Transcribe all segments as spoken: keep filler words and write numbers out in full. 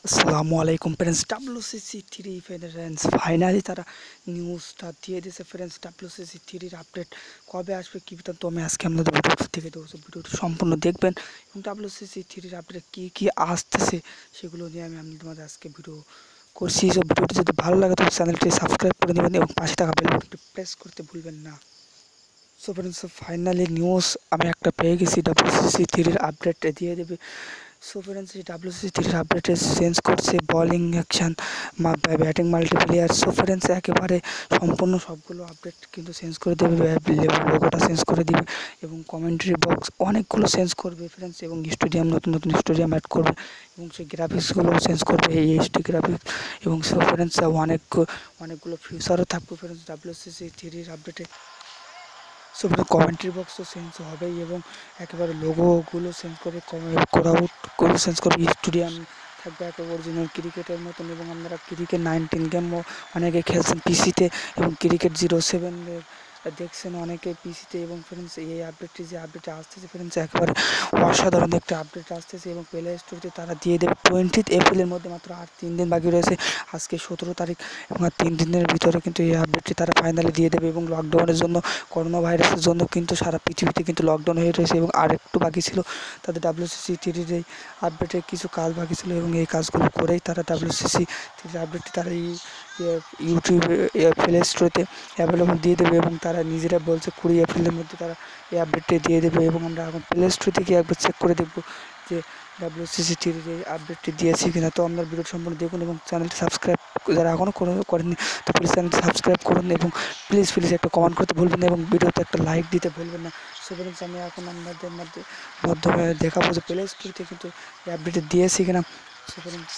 আসসালামু আলাইকুম friends, WCC three friends finally তারা নিউজটা দিয়ে দিয়েছে। ফ্রেন্ডস ডাব্লিউসিসি থ্রির আপডেট কবে আসবে কী বৃত্তান্ত আমি আজকে আপনাদের ভিডিও থেকে দেবো। ভিডিওটি সম্পূর্ণ দেখবেন এবং ডাব্লিউসিসি থ্রির আপডেট কী কী আসতেছে সেগুলো নিয়ে আমি আপনাদের মাঝে আজকে ভিডিও করছি। সব ভিডিওটি যদি ভালো লাগে তবে চ্যানেলটি সাবস্ক্রাইব করে দেবেন এবং পাশে থাকা বেল বাটনটি প্রেস করতে ভুলবেন না। সো ফ্রেন্ডস ফাইনালি নিউজ আমি একটা পেয়ে গেছি, ডাব্লিউসিসি থ্রির আপডেট দিয়ে দেবে। সো ফ্রেন্ডস এই ডাব্লিউসিসি থ্রির আপডেটে চেঞ্জ করছে bowling action, batting multiplayer. So friends একেবারে সম্পূর্ণ সবগুলো আপডেট কিন্তু চেঞ্জ করে দেবে, লোগোটা চেঞ্জ করে দিবে এবং কমেন্ট্রি বক্স অনেকগুলো চেঞ্জ করবে ফ্রেন্ডস, এবং স্টেডিয়াম নতুন নতুন স্টেডিয়াম অ্যাড করবে এবং সেই গ্রাফিক্সগুলো চেঞ্জ করবে, এই এইচডি গ্রাফিক্স। এবং সো ফ্রেন্ডস অনেক অনেকগুলো ফিউচারও থাকবে ফ্রেন্ডস ডাব্লিউসিসি থ্রির আপডেটে। সো কমেন্ট্রি বক্সও চেঞ্জ হবেই এবং একেবারে লোগোগুলো চেঞ্জ করে কোরাউটগুলো চেঞ্জ করবে, স্টেডিয়াম থাকবে একেবারে অরিজিনাল ক্রিকেটের মতন। এবং আপনারা ক্রিকেট নাইনটিন গেমও অনেকে খেলছেন পিসিতে এবং ক্রিকেট জিরো সেভেনের দেখছেন অনেকে পিসিতে। এবং ফ্রেন্ডস এই আপডেটটি যে আপডেট আসতেছে ফ্রেন্ডস একেবারে অসাধারণ একটা আপডেট আসতেছে এবং প্লে স্টোরে তারা দিয়ে দেবে টোয়েন্টিথ এপ্রিলের মধ্যে। মাত্র আর তিন দিন বাকি রয়েছে, আজকে সতেরো তারিখ এবং আর তিন দিনের ভিতরে কিন্তু এই আপডেটটি তারা ফাইনালি দিয়ে দেবে। এবং লকডাউনের জন্য, করোনা ভাইরাসের জন্য কিন্তু সারা পৃথিবীতে কিন্তু লকডাউন হয়ে রয়েছে এবং আর একটু বাকি ছিল তাদের ডাব্লিউসিসি থ্রির এই আপডেটের কিছু কাজ বাকি ছিল এবং এই কাজগুলো করেই তারা ডাব্লিউসিসি থ্রির আপডেটটি তারা এই ইউটিউবে প্লে স্টোরেতে অ্যাভেলেবল দিয়ে দেবে এবং তারা নিজেরা বলছে কুড়ি এপ্রিলের মধ্যে তারা এই আপডেটটি দিয়ে দেবে। এবং আমরা এখন প্লে স্টোর থেকে একবার চেক করে দেখব যে ডাব্লিউসিসি থ্রির এই আপডেটটি দিয়েছি কিনা। তো আপনার ভিডিও সম্পূর্ণ দেখুন এবং চ্যানেলটি সাবস্ক্রাইব যারা এখনও করেননি তো প্লিজ চ্যানেলটি সাবস্ক্রাইব করুন এবং প্লিজ প্লিজ একটা কমেন্ট করতে ভুলবেন না এবং ভিডিওতে একটা লাইক দিতে ভুলবেন না। সো ফ্রেন্ডস আমি এখন আপনাদের মধ্যে মাধ্যমে দেখাবো যে প্লে স্টোরিতে কিন্তু এই আপডেট দিয়েছি কিনা। So friends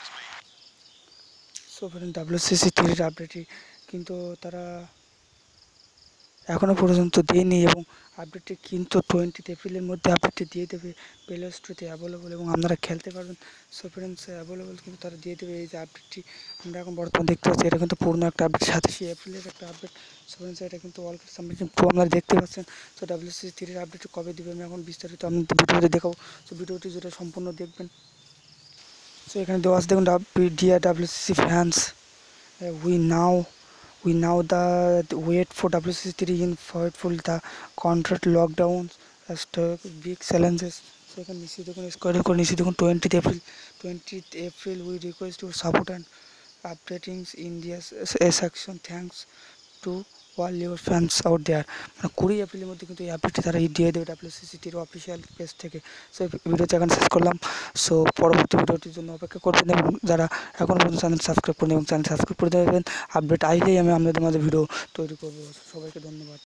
so friends WCC থ্রির আপডেটটি কিন্তু তারা এখনও পর্যন্ত দেয়নি এবং আপডেটটি কিন্তু টোয়েন্টিথ এপ্রিলের মধ্যে আপডেটটি দিয়ে দেবে প্লে স্টোরে অ্যাভেলেবল এবং আপনারা খেলতে পারবেন। সো ফ্রেন্ডস অ্যাভেলেবল কিন্তু তারা দিয়ে দেবে এই যে আপডেটটি আমরা এখন বর্তমানে দেখতে পাচ্ছি, এটা কিন্তু পূর্ণ একটা আপডেট, সাতাশে এপ্রিলের একটা আপডেট। সো ফ্রেন্ডস এটা কিন্তু ওয়ার্ল্ড কাপ চ্যাম্পিয়নশিপ টু আপনারা দেখতে পাচ্ছেন। সো ডাব্লিউসিসি থ্রির আপডেটটি কবে দেবে আমি এখন বিস্তারিত আপনাদের ভিডিওতে দেখাবো। সো ভিডিওটি যেটা সম্পূর্ণ দেখবেন। সো এখানে দেওয়া আছে দেখুন, dear WCC fans, we now We now the wait for W C C three in Fightful the contract lockdowns as the big challenges. So এখানে নিশ্চিত দেখুন স্কোয়ার করে নিশ্চিত দেখুন twentieth April twentieth April we request your support and updating India's section thanks to all your fans out there. মানে কুড়ি এপ্রিলের মধ্যে কিন্তু এই আপডেটটি তারা দিয়ে দেবে ডাব্লিউসিসি থ্রির অফিসিয়াল পেজ থেকে। সো ভিডিওটি এখন শেষ করলাম। সো পরবর্তী ভিডিওটির জন্য অপেক্ষা করবেন এবং যারা এখন পর্যন্ত চ্যানেল সাবস্ক্রাইব করুন এবং চ্যানেল সাবস্ক্রাইব করে দেবেন, আপডেট আইলেই আমি আপনাদের মাঝে ভিডিও তৈরি করবো। সবাইকে ধন্যবাদ।